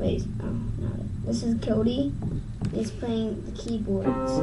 Wait, oh, not it. This is Cody. He's playing the keyboards.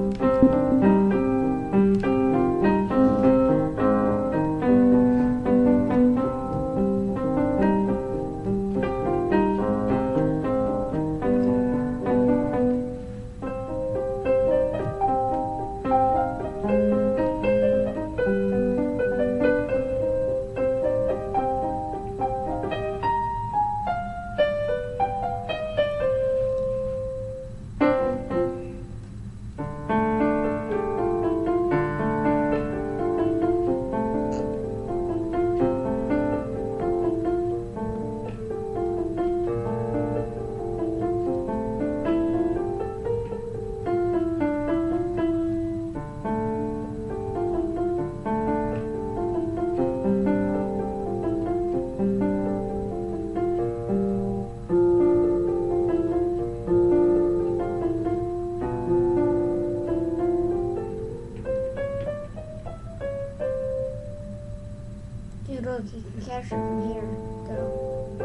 Dude, look, you can capture from here. Go.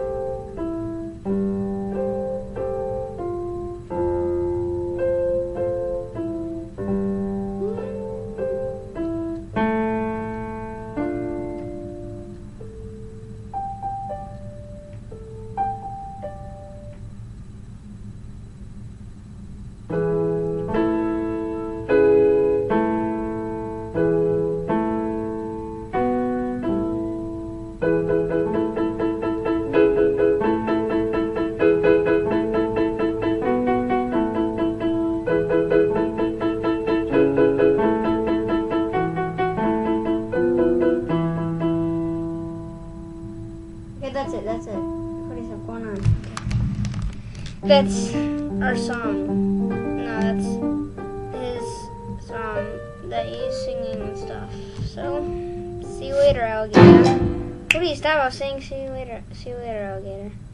Okay, that's it. What is going on? Okay. That's our song. No, that's his song that he's singing and stuff. So, see you later, alligator. What do you stop? I was saying see you later, alligator.